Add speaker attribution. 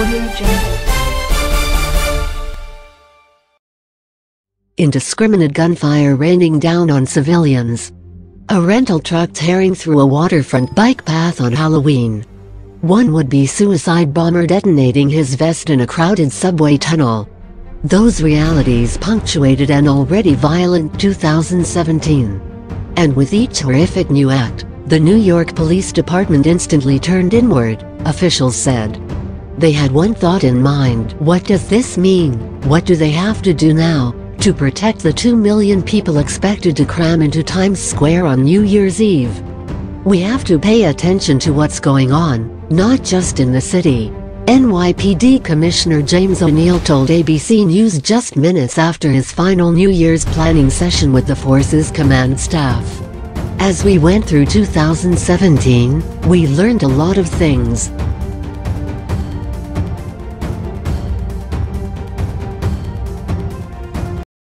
Speaker 1: Audio Jungle.
Speaker 2: Indiscriminate gunfire raining down on civilians. A rental truck tearing through a waterfront bike path on Halloween. One would-be suicide bomber detonating his vest in a crowded subway tunnel. Those realities punctuated an already violent 2017. And with each horrific new act, the New York Police Department instantly turned inward, officials said. They had one thought in mind: what does this mean? What do they have to do now to protect the 2 million people expected to cram into Times Square on New Year's Eve? We have to pay attention to what's going on, not just in the city, NYPD Commissioner James O'Neill told ABC News just minutes after his final New Year's planning session with the force's command staff. As we went through 2017, we learned a lot of things.